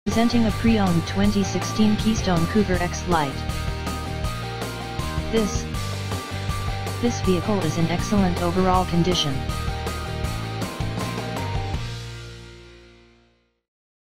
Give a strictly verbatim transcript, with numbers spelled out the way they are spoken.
Presenting a pre-owned twenty sixteen Keystone Cougar X LITE. This, this vehicle is in excellent overall condition.